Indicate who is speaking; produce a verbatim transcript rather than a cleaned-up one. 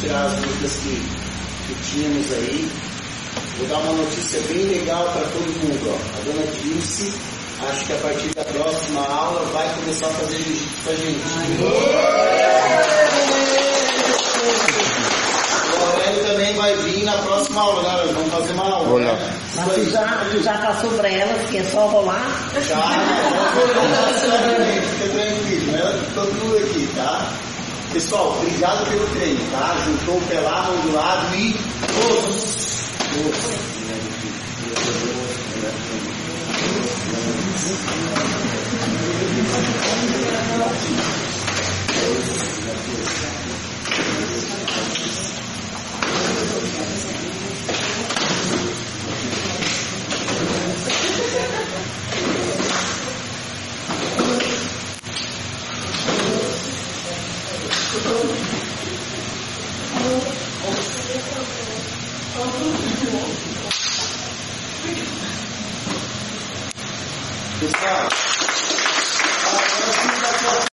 Speaker 1: tirar as dúvidas que, que tínhamos aí. Vou dar uma notícia bem legal para todo mundo. Ó. A dona Dilce, acho que a partir da próxima aula vai começar a fazer jiu-jitsu com a gente. O Aurélio também vai vir na próxima aula, né? Nós vamos fazer uma aula. Né?
Speaker 2: Mas tu já, tu já passou para ela, que é só rolar?
Speaker 1: Já, fica tranquilo, né? Todo mundo aqui, tá? Pessoal, obrigado pelo treino, tá? Juntou o pé lá, mão do lado e todos. Pessoal,